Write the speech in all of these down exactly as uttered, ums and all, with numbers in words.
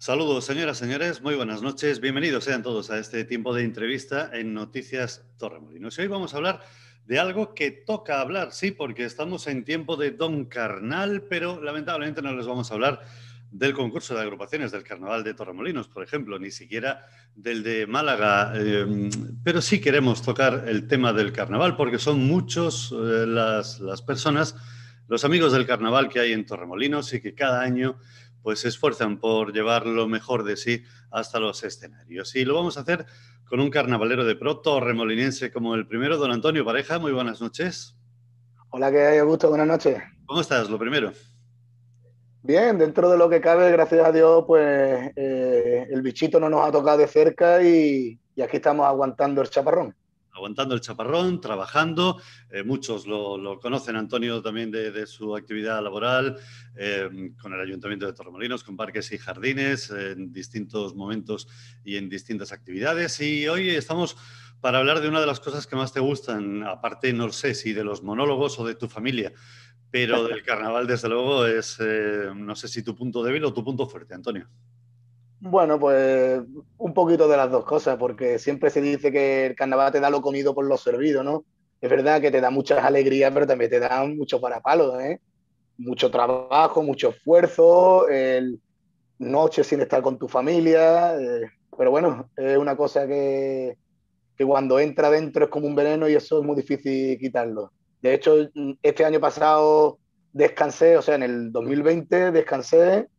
Saludos, señoras, señores, muy buenas noches. Bienvenidos sean todos a este tiempo de entrevista en Noticias Torremolinos. Hoy vamos a hablar de algo que toca hablar, sí, porque estamos en tiempo de Don Carnal, pero lamentablemente no les vamos a hablar del concurso de agrupaciones del Carnaval de Torremolinos, por ejemplo, ni siquiera del de Málaga, eh, pero sí queremos tocar el tema del Carnaval porque son muchos eh, las, las personas, los amigos del Carnaval que hay en Torremolinos y que cada año pues se esfuerzan por llevar lo mejor de sí hasta los escenarios. Y lo vamos a hacer con un carnavalero de pro torremolinense como el primero, don Antonio Pareja. Muy buenas noches. Hola, ¿qué hay, Augusto? Buenas noches. ¿Cómo estás, lo primero? Bien, dentro de lo que cabe, gracias a Dios, pues eh, el bichito no nos ha tocado de cerca y, y aquí estamos aguantando el chaparrón. Aguantando el chaparrón, trabajando. Eh, muchos lo, lo, conocen, Antonio, también de, de su actividad laboral eh, con el Ayuntamiento de Torremolinos, con parques y jardines, eh, en distintos momentos y en distintas actividades. Y hoy estamos para hablar de una de las cosas que más te gustan, aparte, no sé si de los monólogos o de tu familia, pero del carnaval, desde luego, es, eh, no sé si tu punto débil o tu punto fuerte, Antonio. Bueno, pues un poquito de las dos cosas, porque siempre se dice que el carnaval te da lo comido por lo servido, ¿no? Es verdad que te da muchas alegrías, pero también te da muchos parapalos, ¿eh? Mucho trabajo, mucho esfuerzo, el noche sin estar con tu familia, eh, pero bueno, es una cosa que, que cuando entra dentro es como un veneno y eso es muy difícil quitarlo. De hecho, este año pasado descansé, o sea, en el dos mil veinte descansé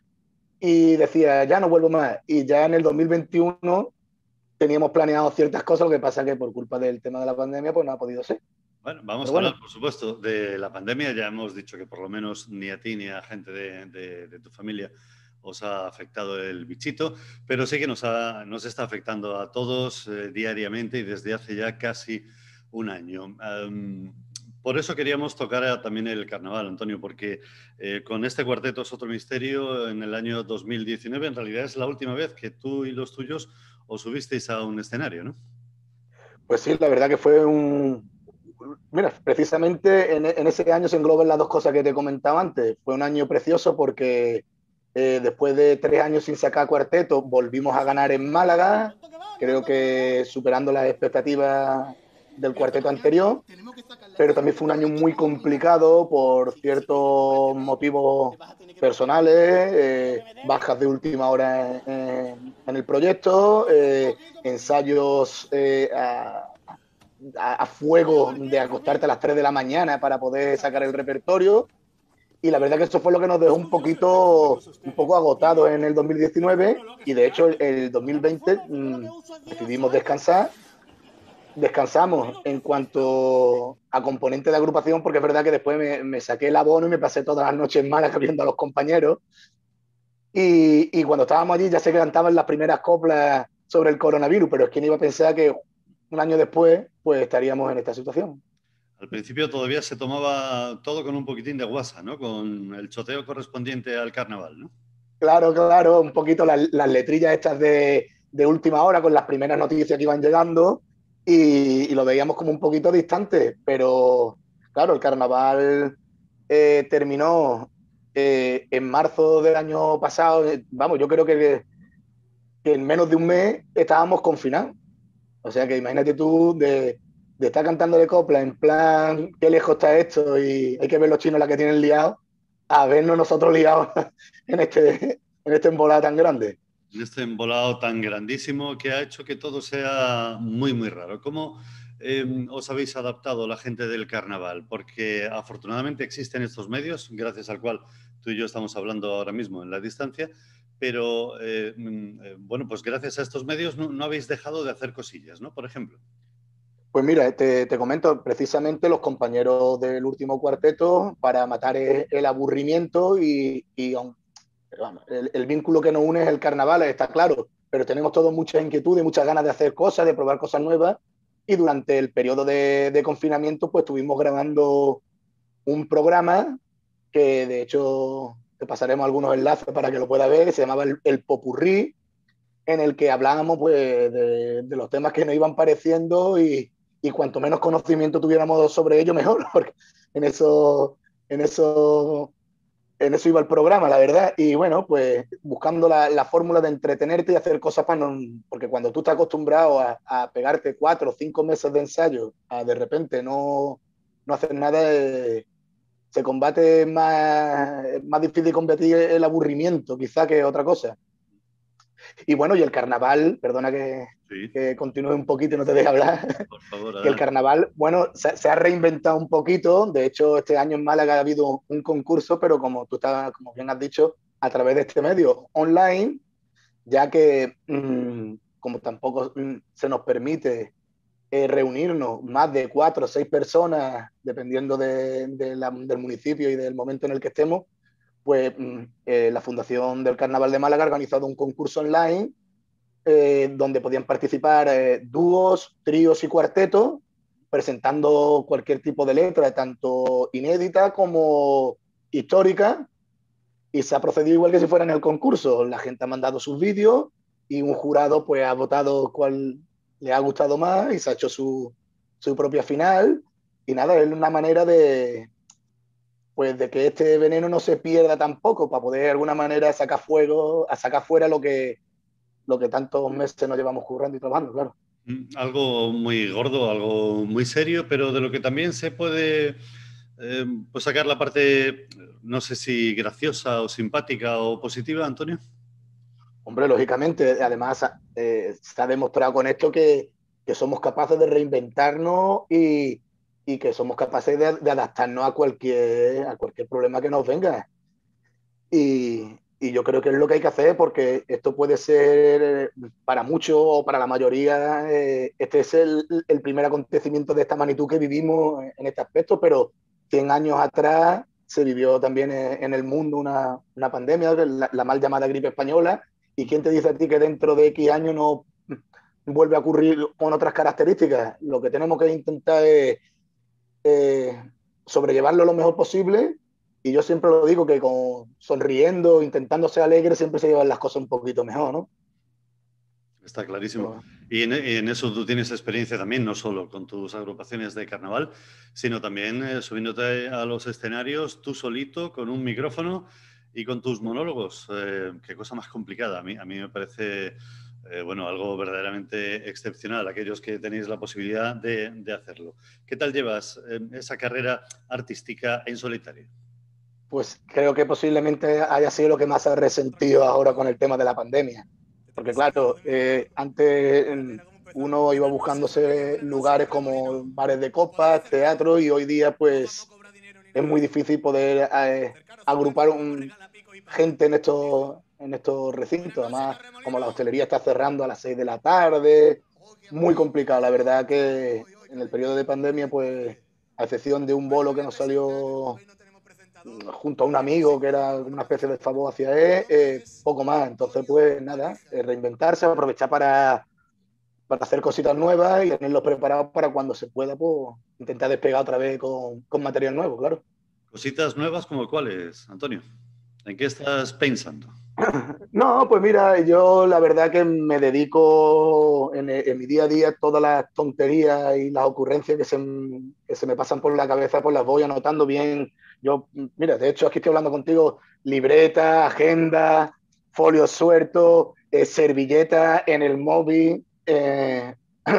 y decía, ya no vuelvo más. Y ya en el dos mil veintiuno teníamos planeado ciertas cosas, lo que pasa que por culpa del tema de la pandemia, pues no ha podido ser. Bueno, vamos Pero a hablar, bueno, por supuesto, de la pandemia. Ya hemos dicho que por lo menos ni a ti ni a gente de, de, de tu familia os ha afectado el bichito, pero sí que nos, ha, nos está afectando a todos eh, diariamente y desde hace ya casi un año. Um, por eso queríamos tocar a, también el carnaval, Antonio, porque eh, con este cuarteto es otro misterio. En el año dos mil diecinueve, en realidad es la última vez que tú y los tuyos os subisteis a un escenario, ¿no? pues sí, la verdad que fue un... Mira, precisamente en, en ese año se engloban las dos cosas que te comentaba antes. Fue un año precioso porque eh, después de tres años sin sacar cuarteto, volvimos a ganar en Málaga, creo que superando las expectativas del cuarteto anterior, pero también fue un año muy complicado por ciertos motivos personales, eh, bajas de última hora en, en el proyecto, eh, ensayos eh, a, a, a, fuego de acostarte a las tres de la mañana para poder sacar el repertorio. Y la verdad que eso fue lo que nos dejó un poquito, un poco agotados en el dos mil diecinueve y de hecho el, el dos mil veinte mmm, decidimos descansar. Descansamos en cuanto a componente de agrupación, porque es verdad que después me, me saqué el abono y me pasé todas las noches malas viendo a los compañeros. Y, y cuando estábamos allí ya se cantaban las primeras coplas sobre el coronavirus, pero es que no iba a pensar que un año después pues estaríamos en esta situación. Al principio todavía se tomaba todo con un poquitín de guasa, ¿no? Con el choteo correspondiente al carnaval, ¿no? Claro, claro, un poquito las, las letrillas estas de, de última hora con las primeras noticias que iban llegando y, y lo veíamos como un poquito distante, pero claro, el carnaval eh, terminó eh, en marzo del año pasado. Eh, vamos, yo creo que, que en menos de un mes estábamos confinados. O sea que imagínate tú de, de estar cantando de copla en plan, qué lejos está esto y hay que ver los chinos la que tienen liados, a vernos nosotros liados en este, en este embolado tan grande. En este embolado tan grandísimo que ha hecho que todo sea muy, muy raro. ¿Cómo eh, os habéis adaptado la gente del carnaval? Porque afortunadamente existen estos medios, gracias al cual tú y yo estamos hablando ahora mismo en la distancia, pero eh, eh, bueno, pues gracias a estos medios no, no habéis dejado de hacer cosillas, ¿no? Por ejemplo. Pues mira, te, te, comento, precisamente los compañeros del último cuarteto, para matar el aburrimiento y, y vamos, el, el vínculo que nos une es el carnaval, está claro, pero tenemos todos muchas inquietudes, muchas ganas de hacer cosas, de probar cosas nuevas, y durante el periodo de, de confinamiento pues estuvimos grabando un programa que de hecho te pasaremos algunos enlaces para que lo puedas ver, que se llamaba el, el Popurrí, en el que hablábamos pues de, de los temas que nos iban pareciendo y, y cuanto menos conocimiento tuviéramos sobre ello mejor, porque en eso, en eso en eso iba el programa, la verdad. Y bueno, pues buscando la, la fórmula de entretenerte y hacer cosas para no... Porque cuando tú estás acostumbrado a, a pegarte cuatro o cinco meses de ensayo, a de repente no, no hacer nada, eh, se combate más, más difícil combatir el aburrimiento, quizá, que otra cosa. Y bueno, y el carnaval, perdona que, Sí, que continúe un poquito y no te deje hablar, por favor, que el adelante. carnaval, bueno, se, se, ha reinventado un poquito. De hecho, este año en Málaga ha habido un concurso, pero como tú estás, como bien has dicho, a través de este medio online, ya que mmm, como tampoco mmm, se nos permite eh, reunirnos más de cuatro o seis personas, dependiendo de, de la, del municipio y del momento en el que estemos, pues mmm, eh, la Fundación del Carnaval de Málaga ha organizado un concurso online eh, donde podían participar eh, dúos, tríos y cuartetos, presentando cualquier tipo de letra, tanto inédita como histórica, y se ha procedido igual que si fuera en el concurso. La gente ha mandado sus vídeos y un jurado pues ha votado cuál le ha gustado más y se ha hecho su, su propia final. Y nada, es una manera de, pues, de que este veneno no se pierda tampoco, para poder de alguna manera sacar fuego, a sacar fuera lo que, lo que tantos meses nos llevamos currando y trabajando, claro. Mm, Algo muy gordo, algo muy serio, pero de lo que también se puede eh, pues sacar la parte, no sé si graciosa o simpática o positiva, Antonio. Hombre, lógicamente, además eh, se ha demostrado con esto que, que somos capaces de reinventarnos y, y que somos capaces de, de, adaptarnos a cualquier, a cualquier problema que nos venga. Y, y yo creo que es lo que hay que hacer, porque esto puede ser eh, para muchos o para la mayoría, eh, este es el, el primer acontecimiento de esta magnitud que vivimos en este aspecto, pero cien años atrás se vivió también en el mundo una, una pandemia, la, la mal llamada gripe española, y quién te dice a ti que dentro de X años no vuelve a ocurrir con otras características. Lo que tenemos que intentar es eh, sobrellevarlo lo mejor posible. Y yo siempre lo digo que con sonriendo, intentando ser alegre, siempre se llevan las cosas un poquito mejor, ¿no? Está clarísimo. Pero, Y en, en eso tú tienes experiencia también, no solo con tus agrupaciones de carnaval, sino también eh, subiéndote a los escenarios tú solito, con un micrófono y con tus monólogos. Eh, qué cosa más complicada. A mí, a mí me parece, eh, bueno, algo verdaderamente excepcional, aquellos que tenéis la posibilidad de, de hacerlo. ¿Qué tal llevas eh, esa carrera artística en solitario? pues creo que posiblemente haya sido lo que más ha resentido ahora con el tema de la pandemia. Porque claro, eh, antes uno iba buscándose lugares como bares de copas, teatro, y hoy día pues es muy difícil poder eh, agrupar un, gente en estos, en estos recintos. Además, como la hostelería está cerrando a las seis de la tarde, muy complicado. La verdad que en el periodo de pandemia, pues, a excepción de un bolo que nos salió junto a un amigo que era una especie de favor hacia él, eh, poco más. Entonces, pues nada, eh, reinventarse, aprovechar para, para hacer cositas nuevas y tenerlos preparados para cuando se pueda, pues, intentar despegar otra vez con, con material nuevo, claro. Cositas nuevas como cuáles, Antonio. ¿En qué estás pensando? No, pues mira, yo la verdad que me dedico en, en mi día a día todas las tonterías y las ocurrencias que se, que se me pasan por la cabeza, pues las voy anotando bien. Yo, mira, de hecho aquí estoy hablando contigo, libreta, agenda, folios sueltos, eh, servilleta en el móvil. Eh,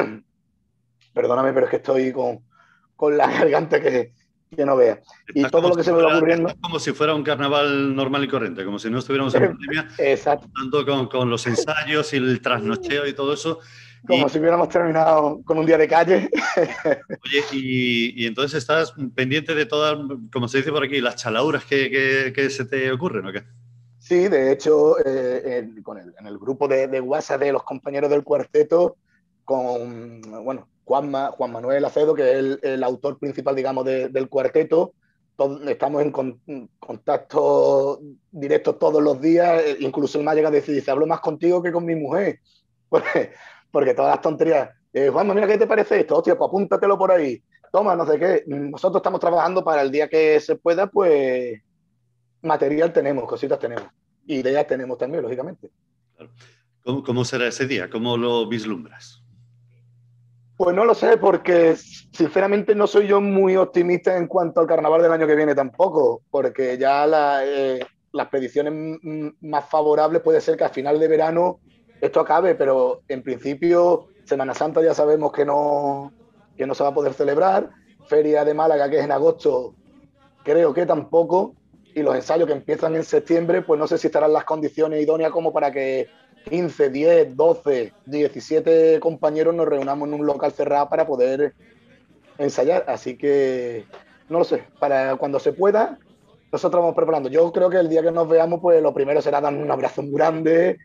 perdóname, pero es que estoy con, con la garganta que, que no veas. Y Estás todo como lo que si se me va fuera, estás ocurriendo, como si fuera un carnaval normal y corriente, como si no estuviéramos en pandemia, exacto, tanto con, con los ensayos y el trasnocheo y todo eso. Y, como si hubiéramos terminado con un día de calle. oye, y, y entonces estás pendiente de todas, como se dice por aquí, las chalauras que, que, que se te ocurren, ¿o qué? Sí, de hecho, eh, en, con el, en el grupo de, de WhatsApp de los compañeros del cuarteto, con bueno, Juanma, Juan Manuel Acedo, que es el, el autor principal, digamos, de, del cuarteto, todo, estamos en con, contacto directo todos los días, incluso él me ha llegado a decir, dice, hablo más contigo que con mi mujer, porque, porque todas las tonterías, eh, Juanma, mira, ¿qué te parece esto? Hostia, pues apúntatelo por ahí, toma, no sé qué, nosotros estamos trabajando para el día que se pueda, pues material tenemos, cositas tenemos. Y ideas tenemos también, lógicamente. Claro. ¿Cómo, ¿Cómo será ese día? ¿Cómo lo vislumbras? Pues no lo sé, porque sinceramente no soy yo muy optimista en cuanto al carnaval del año que viene tampoco, porque ya la, eh, las predicciones más favorables puede ser que a final de verano esto acabe, pero en principio Semana Santa ya sabemos que no, que no se va a poder celebrar, Feria de Málaga, que es en agosto, creo que tampoco, y los ensayos que empiezan en septiembre, pues no sé si estarán las condiciones idóneas como para que quince, diez, doce, diecisiete compañeros nos reunamos en un local cerrado para poder ensayar. Así que no lo sé, para cuando se pueda, nosotros vamos preparando. Yo creo que el día que nos veamos, pues lo primero será darnos un abrazo muy grande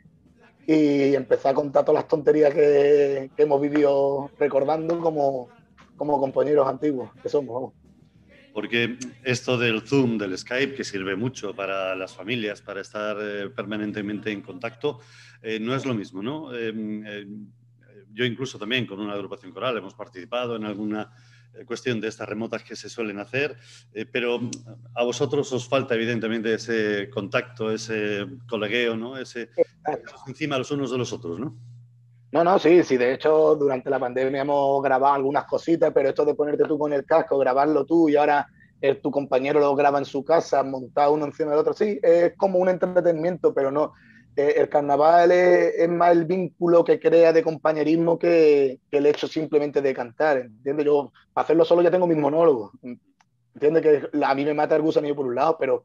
y empezar a contar todas las tonterías que, que hemos vivido recordando como, como compañeros antiguos que somos. Vamos. Porque esto del Zoom, del Skype, que sirve mucho para las familias, para estar eh, permanentemente en contacto, eh, no es lo mismo, ¿no? Eh, eh, yo incluso también con una agrupación coral hemos participado en alguna cuestión de estas remotas que se suelen hacer, eh, pero a vosotros os falta evidentemente ese contacto, ese colegueo, ¿no? Ese estaros encima los unos de los otros, ¿no? No, no, sí, sí, de hecho durante la pandemia hemos grabado algunas cositas, pero esto de ponerte tú con el casco, grabarlo tú y ahora el, tu compañero lo graba en su casa, montar uno encima del otro, sí, es como un entretenimiento, pero no, eh, el carnaval es, es, más el vínculo que crea de compañerismo que, que el hecho simplemente de cantar, ¿entiendes? Yo, para hacerlo solo ya tengo mis monólogos, ¿entiendes? Que a mí me mata el gusanillo por un lado, pero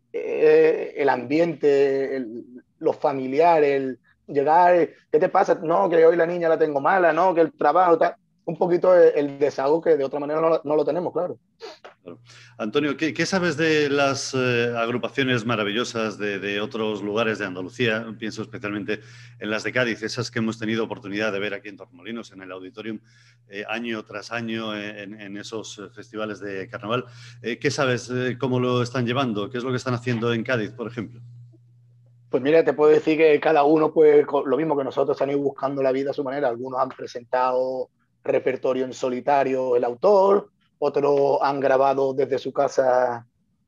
eh, el ambiente, el, los familiares, el llegar, ¿qué te pasa? No, que hoy la niña la tengo mala, no, que el trabajo, tal. Un poquito el, el desahogo que de otra manera no, no lo tenemos, claro. Claro. Antonio, ¿qué, ¿qué, sabes de las eh, agrupaciones maravillosas de, de, otros lugares de Andalucía? Pienso especialmente en las de Cádiz, esas que hemos tenido oportunidad de ver aquí en Torremolinos, en el Auditorium, eh, año tras año, en, en esos festivales de carnaval. Eh, ¿Qué sabes? Eh, ¿Cómo lo están llevando? ¿Qué es lo que están haciendo en Cádiz, por ejemplo? Pues mira, te puedo decir que cada uno, pues lo mismo que nosotros, han ido buscando la vida a su manera. Algunos han presentado repertorio en solitario el autor, otros han grabado desde su casa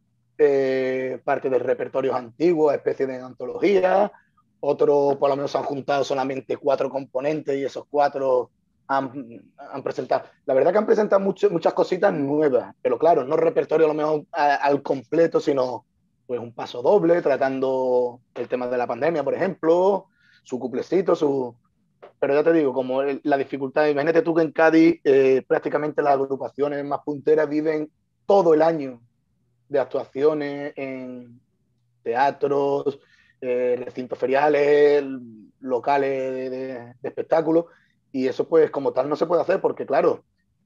eh, parte de repertorios antiguos, especie de antología, otros por lo menos han juntado solamente cuatro componentes y esos cuatro han, han presentado. La verdad que han presentado mucho, muchas cositas nuevas, pero claro, no repertorio a lo mejor a, al completo, sino pues un paso doble, tratando el tema de la pandemia, por ejemplo, su cuplecito, su... Pero ya te digo, como el, la dificultad, imagínate tú que en Cádiz eh, prácticamente las agrupaciones más punteras viven todo el año de actuaciones en teatros, eh, recintos feriales, locales de, de, de espectáculos, y eso pues como tal no se puede hacer porque claro,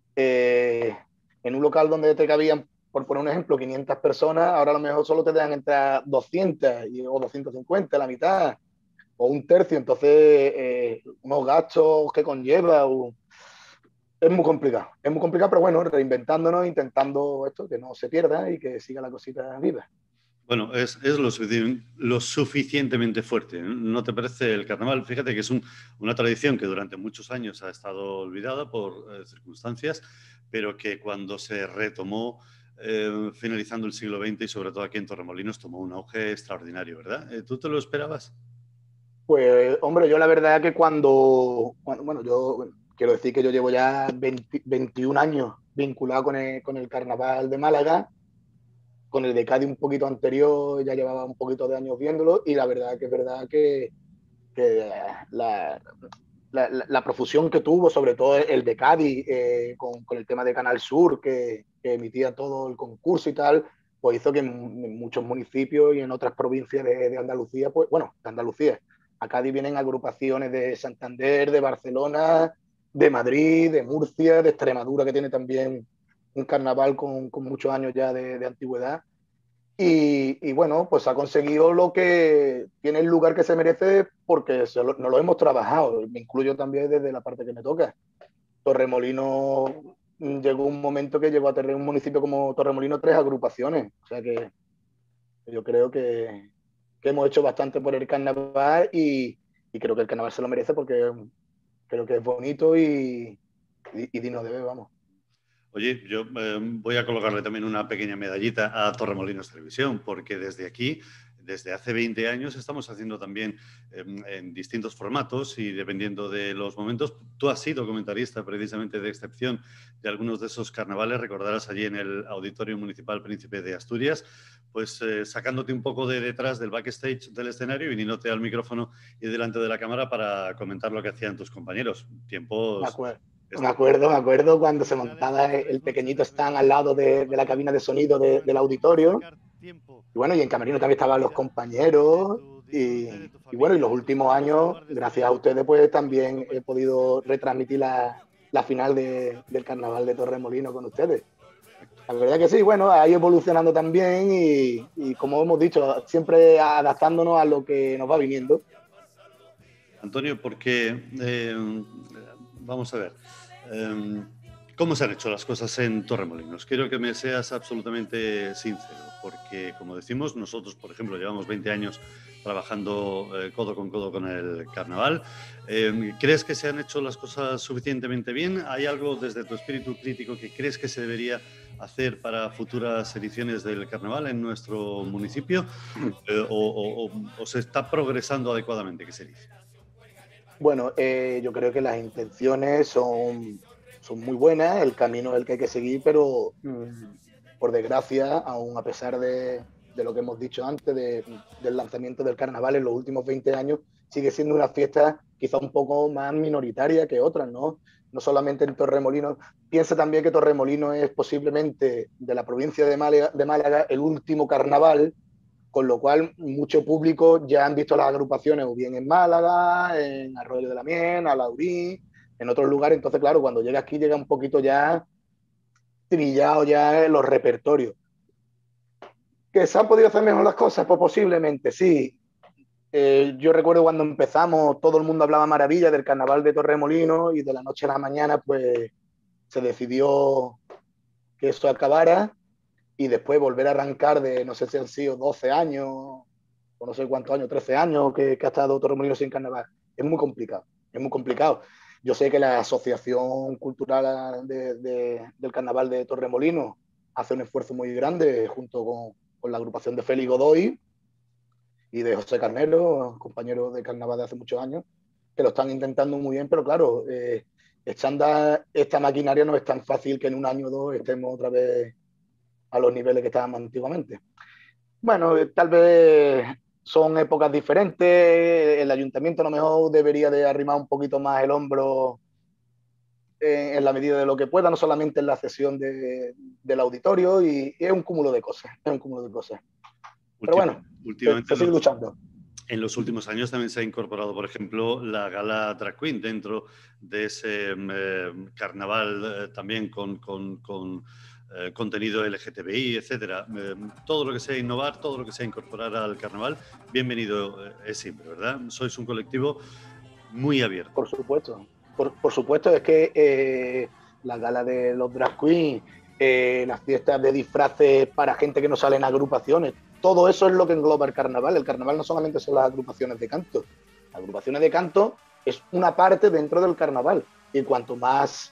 eh, en un local donde te cabían, por poner un ejemplo, quinientas personas, ahora a lo mejor solo te dejan entrar doscientas y, o doscientos cincuenta, la mitad, o un tercio, entonces eh, unos gastos que conlleva, un, es muy complicado, es muy complicado, pero bueno, reinventándonos, intentando esto, que no se pierda y que siga la cosita viva. Bueno, es, es lo, lo, suficientemente fuerte. ¿No te parece el carnaval? Fíjate que es un, una tradición que durante muchos años ha estado olvidada por eh, circunstancias, pero que cuando se retomó eh, finalizando el siglo veinte y sobre todo aquí en Torremolinos tomó un auge extraordinario, ¿verdad? Eh, ¿Tú te lo esperabas? Pues, hombre, yo la verdad que cuando, cuando bueno, yo bueno, quiero decir que yo llevo ya veinte, veintiún años vinculado con el, con el Carnaval de Málaga, con el de Cádiz un poquito anterior, ya llevaba un poquito de años viéndolo, y la verdad que es verdad que, que la, la, la, la, profusión que tuvo, sobre todo el de Cádiz, eh, con, con, el tema de Canal Sur, que, que, emitía todo el concurso y tal, pues hizo que en, en muchos municipios y en otras provincias de, de Andalucía, pues bueno, de Andalucía, a Cádiz vienen agrupaciones de Santander, de Barcelona, de Madrid, de Murcia, de Extremadura, que tiene también un carnaval con, con muchos años ya de, de antigüedad. Y, y, bueno, pues ha conseguido lo que tiene el lugar que se merece porque se lo, no lo hemos trabajado. Me incluyo también desde la parte que me toca. Torremolino llegó un momento que llegó a tener un municipio como Torremolino tres agrupaciones. O sea que yo creo que, que hemos hecho bastante por el carnaval y, y creo que el carnaval se lo merece porque creo que es bonito y, y, y digno de ver, vamos. Oye, yo eh, voy a colocarle también una pequeña medallita a Torremolinos Televisión, porque desde aquí desde hace veinte años estamos haciendo también eh, en distintos formatos y dependiendo de los momentos. Tú has sido comentarista precisamente de excepción de algunos de esos carnavales, recordarás allí en el Auditorio Municipal Príncipe de Asturias, pues eh, sacándote un poco de detrás del backstage del escenario y viniéndote al micrófono y delante de la cámara para comentar lo que hacían tus compañeros. Me Tiempos... acuerdo. Me acuerdo, me acuerdo cuando se montaba el pequeñito stand al lado de, de la cabina de sonido de, del auditorio. Y bueno, y en camerino también estaban los compañeros. Y, y bueno, y los últimos años, gracias a ustedes, pues también he podido retransmitir la, la final de, del Carnaval de Torremolinos con ustedes. La verdad que sí, bueno, ha ido evolucionando también y, y como hemos dicho, siempre adaptándonos a lo que nos va viniendo. Antonio, porque eh, vamos a ver, eh, ¿cómo se han hecho las cosas en Torremolinos? Quiero que me seas absolutamente sincero, porque como decimos, nosotros, por ejemplo, llevamos veinte años trabajando eh, codo con codo con el carnaval. Eh, ¿Crees que se han hecho las cosas suficientemente bien? ¿Hay algo desde tu espíritu crítico que crees que se debería hacer para futuras ediciones del carnaval en nuestro municipio? Eh, o, o, o, ¿O se está progresando adecuadamente, que se dice? Bueno, eh, yo creo que las intenciones son, son muy buenas, el camino es el que hay que seguir, pero mmm, por desgracia, aún a pesar de, de lo que hemos dicho antes, de, del lanzamiento del carnaval en los últimos veinte años, sigue siendo una fiesta quizá un poco más minoritaria que otras, ¿no? No solamente en Torremolinos. Piensa también que Torremolinos es posiblemente de la provincia de Málaga, de Málaga el último carnaval, con lo cual mucho público ya han visto las agrupaciones o bien en Málaga, en Arroyo de la Miel, Alaurín, en otros lugares. Entonces, claro, cuando llega aquí llega un poquito ya trillado ya los repertorios. ¿Que se han podido hacer mejor las cosas? Pues posiblemente, sí. Eh, yo recuerdo cuando empezamos, todo el mundo hablaba maravilla del carnaval de Torremolinos y de la noche a la mañana pues se decidió que eso acabara y después volver a arrancar de, no sé si han sido doce años, o no sé cuántos años, trece años que, que ha estado Torremolinos sin carnaval. Es muy complicado, es muy complicado. Yo sé que la Asociación Cultural de, de, del Carnaval de Torremolinos hace un esfuerzo muy grande junto con, con la agrupación de Félix Godoy y de José Carnero, compañeros de carnaval de hace muchos años, que lo están intentando muy bien, pero claro, eh, echando esta maquinaria no es tan fácil que en un año o dos estemos otra vez a los niveles que estábamos antiguamente. Bueno, eh, tal vez son épocas diferentes, el ayuntamiento a lo mejor debería de arrimar un poquito más el hombro en, en la medida de lo que pueda, no solamente en la cesión de, del auditorio, y, y es un cúmulo de cosas, es un cúmulo de cosas. Pero bueno, últimamente se, se sigue los, luchando. En los últimos años también se ha incorporado, por ejemplo, la gala Drag Queen dentro de ese eh, carnaval eh, también con, con, con eh, contenido L G T B I, etcétera. Eh, todo lo que sea innovar, todo lo que sea incorporar al carnaval, bienvenido eh, es siempre, ¿verdad? Sois un colectivo muy abierto. Por supuesto, por, por supuesto, es que eh, la gala de los Drag Queen, eh, las fiestas de disfraces para gente que no sale en agrupaciones, todo eso es lo que engloba el carnaval. El carnaval no solamente son las agrupaciones de canto. Las agrupaciones de canto es una parte dentro del carnaval. Y cuanto más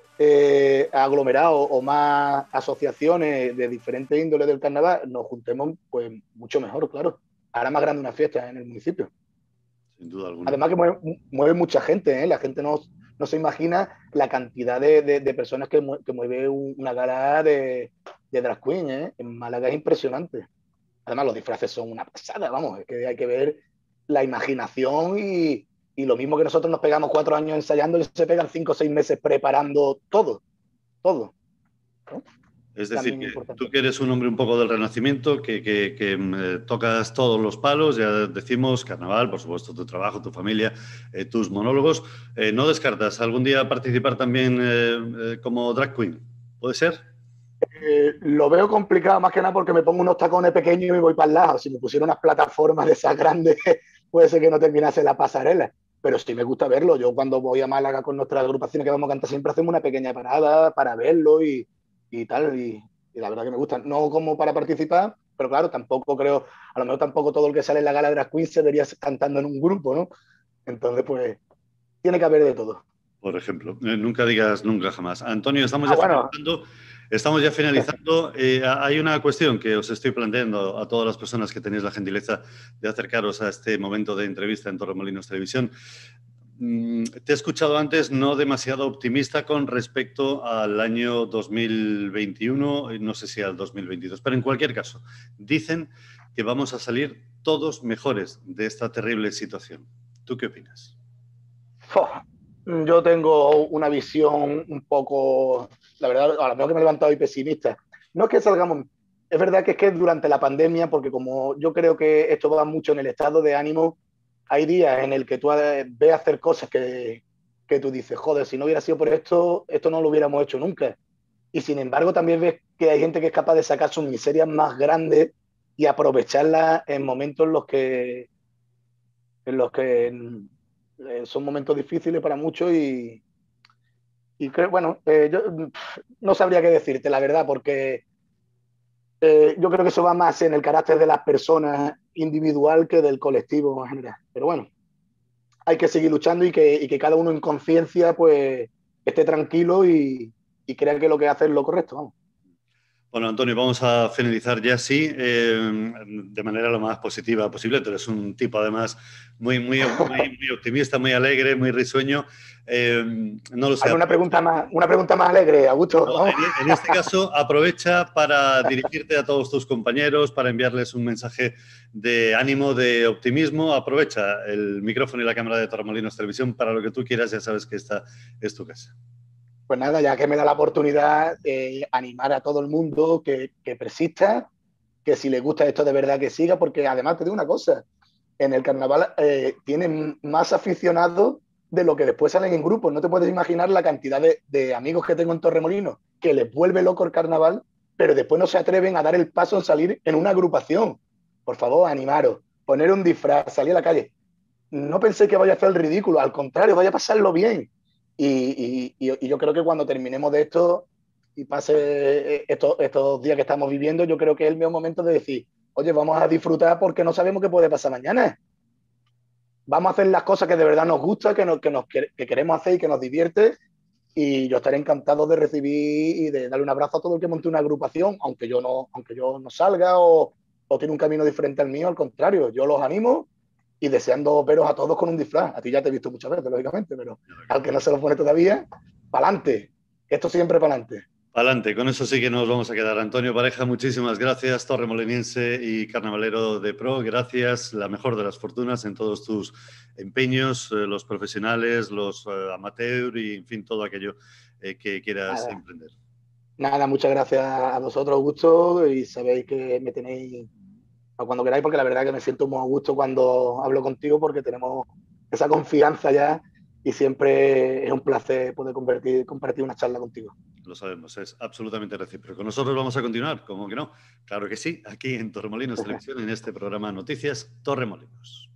eh, aglomerados o más asociaciones de diferentes índoles del carnaval nos juntemos, pues mucho mejor, claro. Hará más grande una fiesta en el municipio. Sin duda alguna. Además que mueve, mueve mucha gente, ¿eh? La gente no, no se imagina la cantidad de, de, de personas que, mueve, que mueve una gala de, de drag queen, ¿eh? En Málaga es impresionante. Además, los disfraces son una pasada, vamos, es que hay que ver la imaginación y, y lo mismo que nosotros nos pegamos cuatro años ensayando, ellos se pegan cinco o seis meses preparando todo, todo, ¿no? Es decir, que tú que eres un hombre un poco del Renacimiento, que, que, que eh, tocas todos los palos, ya decimos, carnaval, por supuesto, tu trabajo, tu familia, eh, tus monólogos, eh, ¿no descartas algún día participar también eh, eh, como drag queen? ¿Puede ser? Eh, lo veo complicado más que nada porque me pongo unos tacones pequeños y me voy para el lado. Si me pusiera unas plataformas de esas grandes, puede ser que no terminase la pasarela. Pero sí me gusta verlo. Yo cuando voy a Málaga con nuestras agrupaciones que vamos a cantar siempre hacemos una pequeña parada para verlo y, y tal. Y, y la verdad que me gusta. No como para participar, pero claro, tampoco creo, a lo mejor tampoco todo el que sale en la gala de Drag Queen se vería cantando en un grupo, ¿no? Entonces, pues, tiene que haber de todo. Por ejemplo, eh, nunca digas nunca jamás. Antonio, estamos Ah, ya bueno. finalizando. Estamos ya finalizando. Eh, hay una cuestión que os estoy planteando a todas las personas que tenéis la gentileza de acercaros a este momento de entrevista en Torremolinos Televisión. Te he escuchado antes no demasiado optimista con respecto al año dos mil veintiuno, no sé si al dos mil veintidós, pero en cualquier caso, dicen que vamos a salir todos mejores de esta terrible situación. ¿Tú qué opinas? Yo tengo una visión un poco, la verdad, a lo mejor que me he levantado hoy pesimista. No es que salgamos, es verdad que es que durante la pandemia, porque como yo creo que esto va mucho en el estado de ánimo, hay días en el que tú ves hacer cosas que, que tú dices, joder, si no hubiera sido por esto, esto no lo hubiéramos hecho nunca. Y sin embargo también ves que hay gente que es capaz de sacar sus miserias más grandes y aprovecharlas en momentos en los que, en los que eh, son momentos difíciles para muchos y, y creo, bueno, eh, yo no sabría qué decirte, la verdad, porque eh, yo creo que eso va más en el carácter de las personas individual que del colectivo en general. Pero bueno, hay que seguir luchando y que, y que cada uno en conciencia pues esté tranquilo y, y crea que lo que hace es lo correcto, vamos. Bueno, Antonio, vamos a finalizar ya así, eh, de manera lo más positiva posible. Tú eres un tipo, además, muy, muy, muy, muy optimista, muy alegre, muy risueño. Eh, no lo sé. Hazme una pregunta más, una pregunta más alegre, Augusto. No, en, en este caso, aprovecha para dirigirte a todos tus compañeros, para enviarles un mensaje de ánimo, de optimismo. Aprovecha el micrófono y la cámara de Torremolinos Televisión para lo que tú quieras. Ya sabes que esta es tu casa. Pues nada, ya que me da la oportunidad de animar a todo el mundo que, que persista, que si le gusta esto de verdad que siga, porque además te digo una cosa, en el carnaval eh, tienen más aficionados de lo que después salen en grupos. No te puedes imaginar la cantidad de, de amigos que tengo en Torremolinos que les vuelve loco el carnaval, pero después no se atreven a dar el paso en salir en una agrupación. Por favor, animaros, poner un disfraz, salir a la calle. No pensé que vaya a hacer el ridículo, al contrario, vaya a pasarlo bien. Y, y, y yo creo que cuando terminemos de esto y pase estos, estos días que estamos viviendo, yo creo que es el mismo momento de decir, oye, vamos a disfrutar porque no sabemos qué puede pasar mañana. Vamos a hacer las cosas que de verdad nos gusta, que, nos, que, nos, que queremos hacer y que nos divierte. Y yo estaré encantado de recibir y de darle un abrazo a todo el que monte una agrupación, aunque yo no, aunque yo no salga o, o tiene un camino diferente al mío. Al contrario, yo los animo y deseando veros a todos con un disfraz. A ti ya te he visto muchas veces, lógicamente, pero al que no se lo pone todavía, para adelante. Esto siempre para adelante. Adelante, con eso sí que nos vamos a quedar. Antonio Pareja, muchísimas gracias. Torremoliniense y carnavalero de pro, gracias. La mejor de las fortunas en todos tus empeños, eh, los profesionales, los eh, amateur y, en fin, todo aquello eh, que quieras Nada. emprender. Nada, muchas gracias a vosotros, Augusto, y sabéis que me tenéis a cuando queráis, porque la verdad que me siento muy a gusto cuando hablo contigo, porque tenemos esa confianza ya y siempre es un placer poder compartir, compartir una charla contigo. Lo sabemos, es absolutamente recíproco. Nosotros vamos a continuar, ¿cómo que no? Claro que sí, aquí en Torremolinos Televisión, en este programa Noticias Torremolinos.